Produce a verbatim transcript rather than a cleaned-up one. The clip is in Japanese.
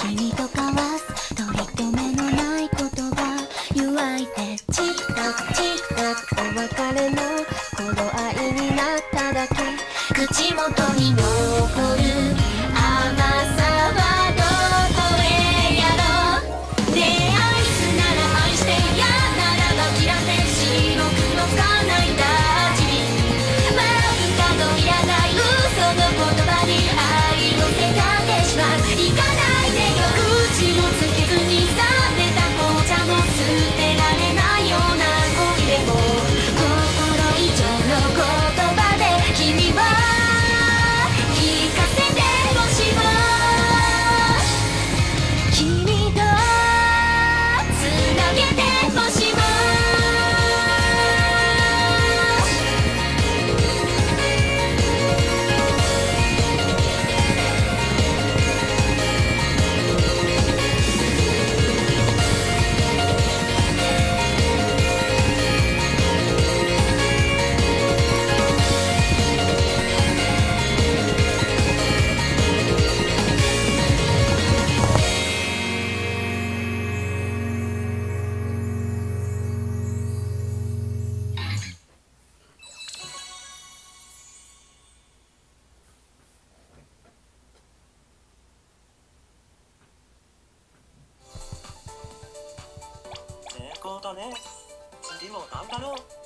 君と交わす取り留めのない言葉湯いてチクタクチクタクお別れの頃合いになっただけ口元に残る甘さはどこへやろうねえ愛すなら愛して嫌ならば嫌って白黒つかないんだちマウンタのいらない嘘の言葉に愛をせかけしまう行かないでよ口もつけずに冷めた紅茶も捨てられないような恋でも心以上の言葉で君は聞かせてもしも君とつなげてもしも猫だね。でもなんだろう。